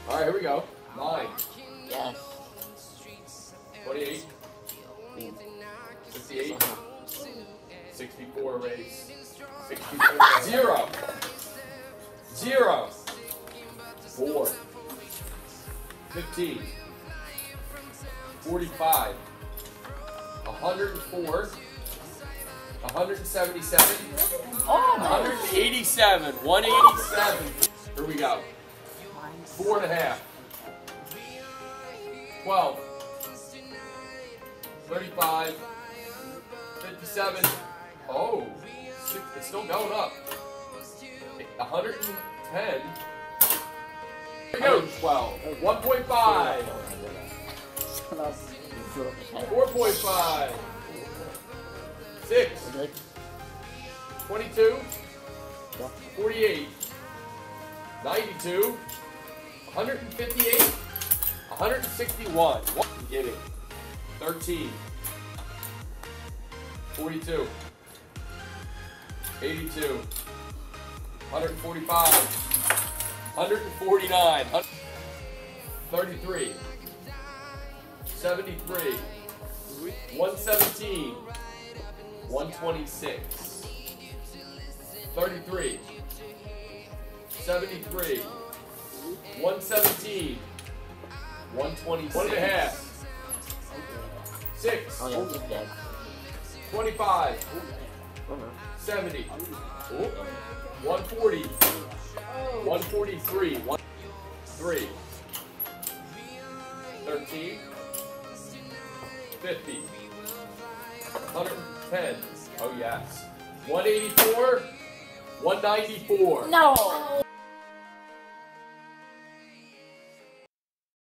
All right, here we go. 9. Yes. 28. 58. 64 race. 64. 0. 0. 4. 15. 45. 104. 177. Oh, 187. 187. Here we go. 4.5. 12. 35. 57. Oh, it's still going up. 110. Here we go. 12. 1.5. 4.5. 6. 22. 48. 92. 158. 161. Get it. 13. 42. 82. 145. 149. 33. 73. 117. 126. 33. 73. 117. 126. 1.5. 6. 25. 70. 140. 143. 3. 13. 50. 110. Oh yes. 184. 194. No.